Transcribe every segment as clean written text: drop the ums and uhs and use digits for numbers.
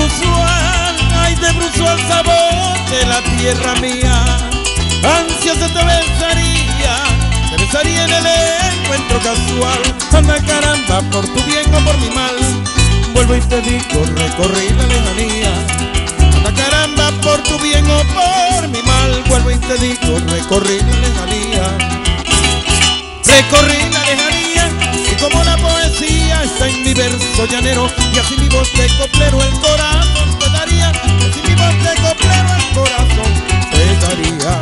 Bruzual, ay de Bruzual, sabor de la tierra mía. Ansias de te besaría en el encuentro casual. Anda caramba, por tu bien o por mi mal, vuelvo y te digo, recorrí la lejanía. Anda caramba, por tu bien o por mi mal, vuelvo y te digo, recorrí la lejanía. Recorrí la lejanía y como la poesía está en mi verso llanero, y así mi voz de coplero el corazón te daría, y así mi voz de coplero el corazón te daría.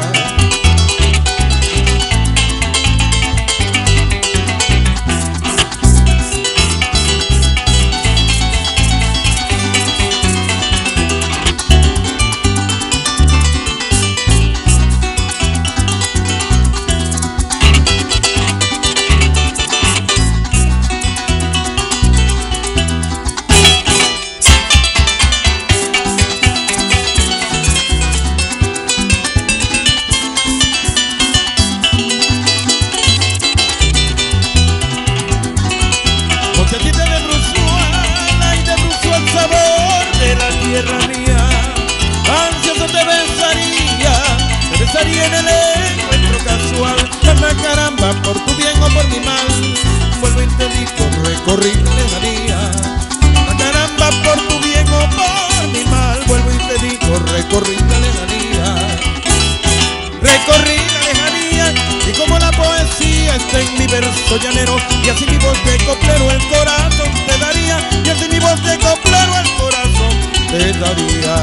En el encuentro casual, anda caramba, por tu bien o por mi mal, vuelvo y te digo, recorrí la lejanía. Anda caramba, por tu bien o por mi mal, vuelvo y te digo, recorrí la lejanía. Recorrí la lejanía y como la poesía está en mi verso llanero, y así mi voz de coplero el corazón te daría, y así mi voz de coplero el corazón te daría.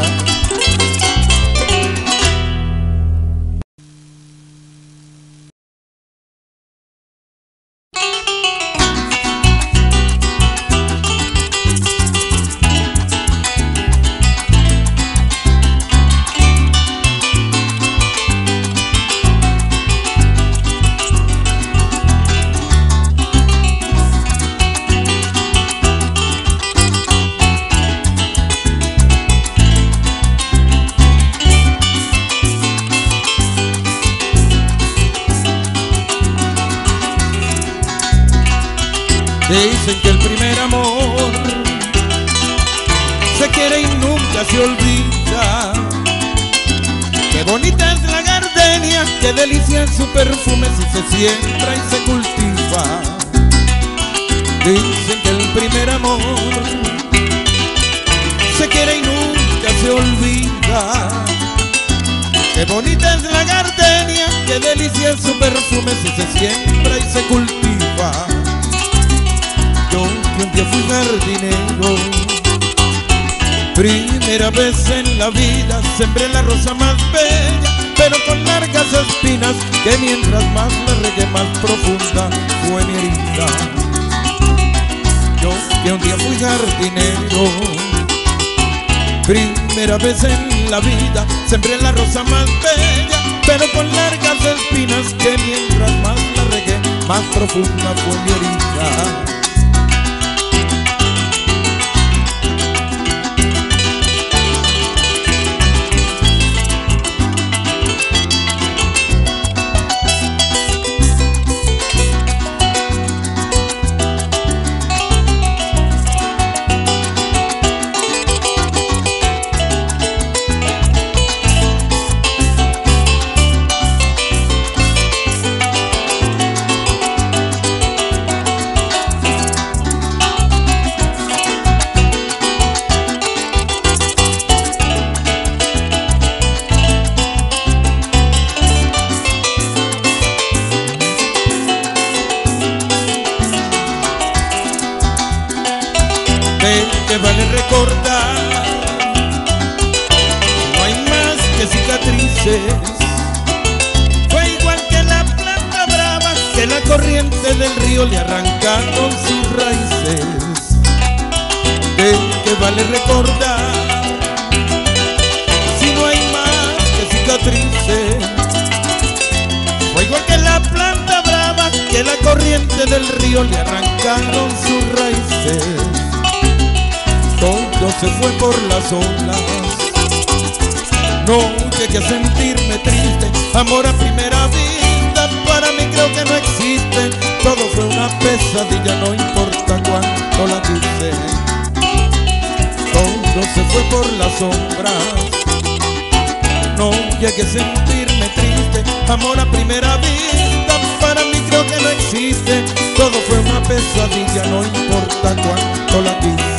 Dicen que el primer amor se quiere y nunca se olvida. Qué bonita es la gardenia, qué delicia es su perfume si se siembra y se cultiva. Dicen que el primer amor se quiere y nunca se olvida. Qué bonita es la gardenia, qué delicia es su perfume si se siembra y se cultiva. Yo que un día fui jardinero, primera vez en la vida sembré la rosa más bella, pero con largas espinas, que mientras más la regué más profunda fue mi herida. Yo que un día fui jardinero, primera vez en la vida sembré la rosa más bella, pero con largas espinas, que mientras más la regué más profunda fue mi herida. Que vale recordar, no hay más que cicatrices. Fue igual que la planta brava, que la corriente del río le arrancaron sus raíces. Que vale recordar, si no hay más que cicatrices. Fue igual que la planta brava, que la corriente del río le arrancaron sus raíces. Todo se fue por las olas, no llegué a sentirme triste. Amor a primera vista para mí creo que no existe. Todo fue una pesadilla, no importa cuánto la quise. Todo se fue por las sombras. No llegué a sentirme triste, amor a primera vista para mí creo que no existe. Todo fue una pesadilla, no importa cuánto la quise.